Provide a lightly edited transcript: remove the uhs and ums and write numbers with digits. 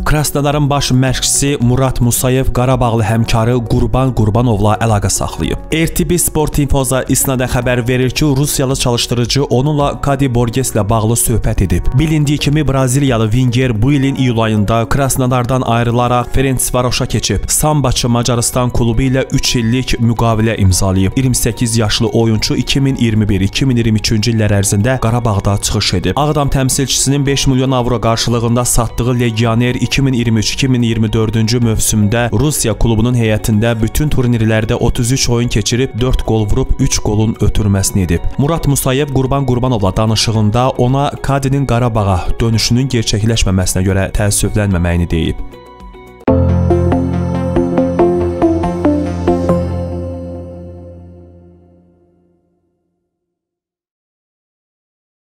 Krasnodarın baş məşqçisi Murat Musayev Qarabağlı həmkarı Qurban Qurbanovla əlaqə saxlayıb. RTB Sport Infoza isnadən xəbər verir ki, Rusiyalı çalışdırıcı onunla Kadi Borgeslə bağlı söhbət edib. Bilindiyi kimi Braziliyalı Vinger bu ilin iyul ayında Krasnodardan ayrılaraq Ferencvaroşa keçib. Sambaçı Macarıstan klubu ilə 3 illik müqavilə imzalayıb. 28 yaşlı oyunçu 2021-2023-cü illər ərzində Qarabağda çıxış edib. Ağdam təmsilçisinin 5 milyon avro qarşılığında satdığı legioner 2023-2024-cü mövsümdə Rusiya klubunun heyətində bütün turnirlərdə 33 oyun keçirib 4 qol vurub 3 qolun ötürməsini edib. Murat Musayev Qurban Qurbanovla danışığında ona Kadinin Qarabağa dönüşünün gerçəkləşməməsinə görə təəssüflənməməyini deyib.